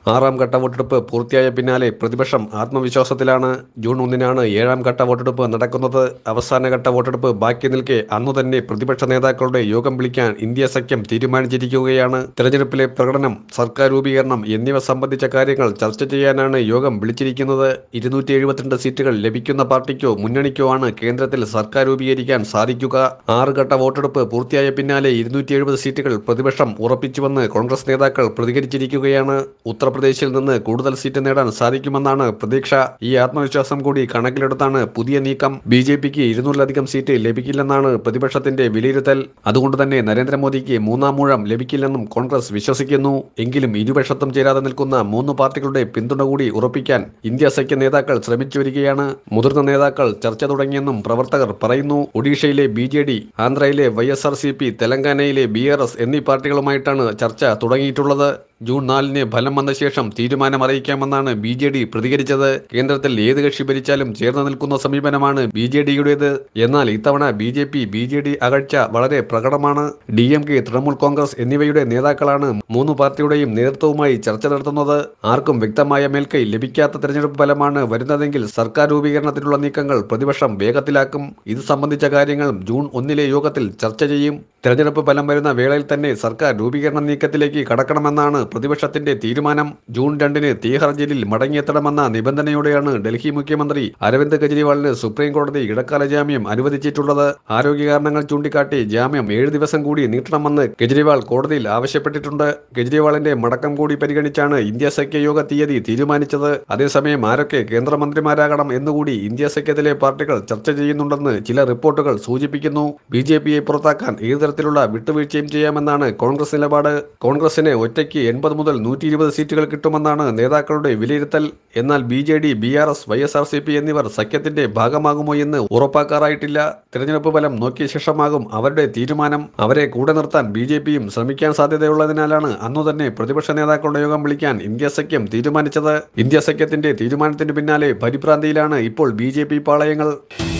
ആറാം ഘട്ട വോട്ടെടുപ്പ് പൂർത്തിയായ പിന്നാലെ പ്രതിപക്ഷം ആത്മവിശ്വാസത്തിലാണ്. ജൂൺ 1-നാണ് ഏഴാം ഘട്ട വോട്ടെടുപ്പ് നടക്കുന്നത്. അവസാനഘട്ട വോട്ടെടുപ്പ് ബാക്കി നിൽക്കെ അന്നുതന്നെ പ്രതിപക്ഷ നേതാക്കളുടെ യോഗം വിളിക്കാൻ ഇന്ത്യ സഖ്യം തീരുമാനിച്ചിരിക്കുകയാണ്. തെരഞ്ഞെടുപ്പിലെ പ്രകടനം, സർക്കാർ രൂപീകരണം എന്നിവ സംബന്ധിച്ച കാര്യങ്ങൾ ചർച്ച ചെയ്യാനാണ് യോഗം വിളിച്ചിരിക്കുന്നത്. 272 സീറ്റുകൾ ലഭിക്കുന്ന പാർട്ടിക്കോ മുന്നണിക്കോ ആണ് കേന്ദ്രത്തിൽ സർക്കാർ രൂപീകരിക്കാൻ സാധിക്കുക. 6 ഘട്ട വോട്ടെടുപ്പ് പൂർത്തിയായ പിന്നാലെ 270 സീറ്റുകൾ പ്രതിപക്ഷം ഉറപ്പിച്ചുവെന്ന് കോൺഗ്രസ് നേതാക്കൾ പ്രതികരിച്ചിരിക്കുകയാണ്. ഉത്തർപ്രദേശിൽ നിന്ന് കൂടുതൽ സീറ്റ് നേടാൻ സാധിക്കുമെന്നാണ് പ്രതീക്ഷ. ഈ ആത്മവിശ്വാസം കൂടി കണക്കിലെടുത്താണ് പുതിയ നീക്കം. BJPക്ക് 200-ലധികം സീറ്റ് ലഭിക്കില്ലെന്നാണ് പ്രതിപക്ഷത്തിന്റെ വിലയിരുത്തൽ. അതുകൊണ്ട് തന്നെ നരേന്ദ്രമോദിക്ക് മൂന്നാം ഊഴം ലഭിക്കില്ലെന്നും കോൺഗ്രസ് വിശ്വസിക്കുന്നു. എങ്കിലും ഇരുപക്ഷത്തും ചേരാതെ നിൽക്കുന്ന 3 പാർട്ടികളുടെ പിന്തുണ കൂടി ഉറപ്പിക്കാൻ ഇന്ത്യ സഖ്യ നേതാക്കൾ ശ്രമിച്ചു വരികയാണ്. മുതിർന്ന നേതാക്കൾ ചർച്ച തുടങ്ങിയെന്നും പ്രവർത്തകർ പറയുന്നു. ഒഡീഷയിലെ BJD, ആന്ധ്രയിലെ YSRCP, തെലങ്കാനയിലെ BRS എന്നീ പാർട്ടികളുമായിട്ടാണ് ചർച്ച തുടങ്ങിയിട്ടുള്ളത്. ജൂൺ 4-ന് ഫലം വന്ന ശേഷം തീരുമാനം അറിയിക്കാമെന്നാണ് BJD പ്രതികരിച്ചത്. കേന്ദ്രത്തിൽ ഏത് കക്ഷി ഭരിച്ചാലും ചേർന്ന് നിൽക്കുന്ന സമീപനമാണ് BJDയുടേത്. എന്നാൽ ഇത്തവണ BJD അകൽച്ച വളരെ പ്രകടമാണ്. DMK, തൃണമൂൽ കോൺഗ്രസ് എന്നിവയുടെ നേതാക്കളാണ് 3 പാർട്ടിയുടെയും നേതൃത്വവുമായി ചർച്ച നടത്തുന്നത്. ആർക്കും വ്യക്തമായ മേൽക്കൈ ലഭിക്കാത്ത തെരഞ്ഞെടുപ്പ് ഫലമാണ് വരുന്നതെങ്കിൽ സർക്കാർ രൂപീകരണത്തിനുള്ള നീക്കങ്ങൾ പ്രതിപക്ഷം വേഗത്തിലാക്കും. ഇത് സംബന്ധിച്ച കാര്യങ്ങൾ ജൂൺ 1-ലെ യോഗത്തിൽ ചർച്ച ചെയ്യും. തെരഞ്ഞെടുപ്പ് ഫലം വരുന്ന വേളയിൽ തന്നെ സർക്കാർ രൂപീകരണ നീക്കത്തിലേക്ക് കടക്കണമെന്നാണ് പ്രതിപക്ഷത്തിന്റെ തീരുമാനം. ജൂൺ 2-ന് തീഹാർ ജയിലിൽ മടങ്ങിയെത്തണമെന്ന നിബന്ധനയോടെയാണ് ഡൽഹി മുഖ്യമന്ത്രി അരവിന്ദ് കെജ്രിവാളിന് സുപ്രീം കോടതി ഇടക്കാല ജാമ്യം അനുവദിച്ചിട്ടുള്ളത്. ആരോഗ്യ കാരണങ്ങൾ ചൂണ്ടിക്കാട്ടി ജാമ്യം 7 ദിവസം കൂടി നീട്ടണമെന്ന് കെജ്രിവാൾ കോടതിയിൽ ആവശ്യപ്പെട്ടിട്ടുണ്ട്. കെജ്രിവാളിന്റെ മടക്കം കൂടി പരിഗണിച്ചാണ് ഇന്ത്യ സഖ്യ യോഗ തീയതി തീരുമാനിച്ചത്. അതേസമയം ആരൊക്കെ കേന്ദ്രമന്ത്രിമാരാകണം എന്നുകൂടി ഇന്ത്യ സഖ്യത്തിലെ പാർട്ടികൾ ചർച്ച ചെയ്യുന്നുണ്ടെന്ന് ചില റിപ്പോർട്ടുകൾ സൂചിപ്പിക്കുന്നു. BJPയെ പുറത്താക്കാൻ ഏത് തരത്തിലുള്ള വിട്ടുവീഴ്ചയും ചെയ്യാമെന്നാണ് കോൺഗ്രസ് നിലപാട്. കോൺഗ്രസിന് ഒറ്റയ്ക്ക് 80 മുതൽ 120 സീറ്റുകൾ കിട്ടുമെന്നാണ് നേതാക്കളുടെ വിലയിരുത്തൽ. എന്നാൽ BJD, BRS, YSRCP എന്നിവർ സഖ്യത്തിന്റെ ഭാഗമാകുമോ എന്ന് ഉറപ്പാക്കാറായിട്ടില്ല. തിരഞ്ഞെടുപ്പ് ഫലം നോക്കിയ ശേഷമാകും അവരുടെ തീരുമാനം. അവരെ കൂടെ നിർത്താൻ BJPയും ശ്രമിക്കാൻ സാധ്യതയുള്ളതിനാലാണ് അന്നുതന്നെ പ്രതിപക്ഷ നേതാക്കളുടെ യോഗം വിളിക്കാൻ ഇന്ത്യ സഖ്യം തീരുമാനിച്ചത്. ഇന്ത്യ സഖ്യത്തിന്റെ തീരുമാനത്തിന് പിന്നാലെ പരിഭ്രാന്തിയിലാണ് ഇപ്പോൾ BJP പാളയങ്ങൾ.